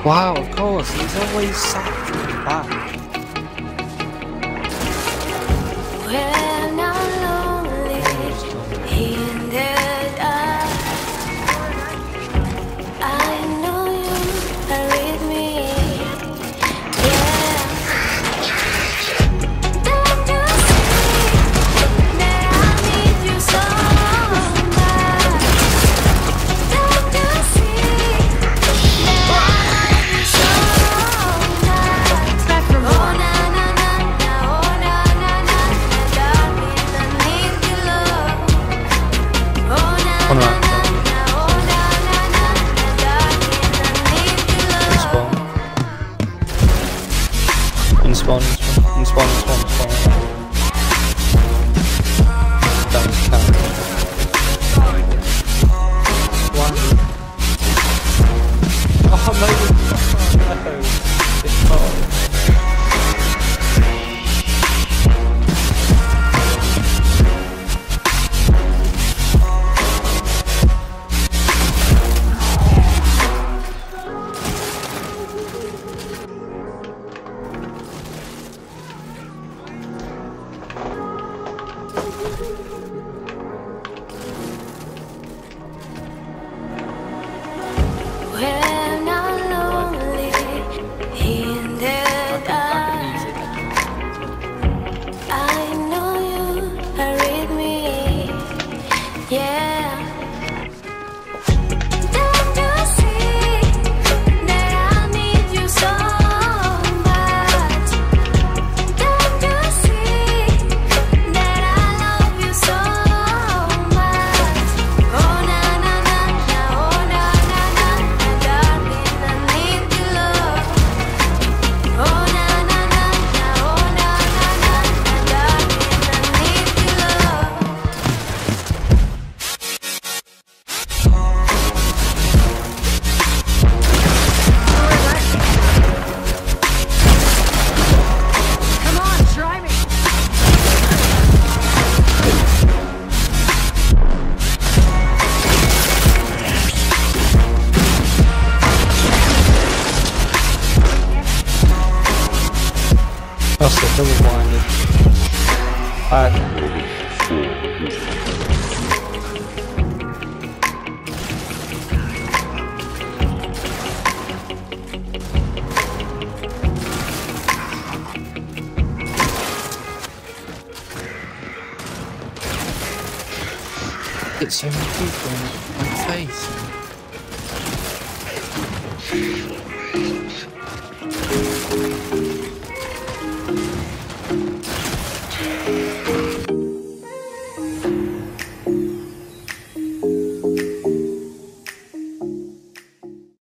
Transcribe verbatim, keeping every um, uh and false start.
Wow, of course, he's always sat from the back. When I'm lonely in the dark, I know you are with me. Yeah. Don't you see that I need you so much? Don't you see that I love you so much? Oh na na na na, oh na na na na, darling, I need your love. Oh na One na right. na na, oh na na na na, darling, I need your love. Spawn. In spawn, in spawn, in spawn, in spawn, in spawn. That was count. One. Oh no, oh, no. It's not. When I'm lonely in the dark, I know you are with me. Yeah. Don't you see that I need you so much? Don't you see that I love you so much? Oh na na na na, oh na na na na, darling, I need your love. Oh na na na na, oh na na na na, darling, I need your love. Come on, try me. That's it, double blinded. Alright. It's so many people in my face.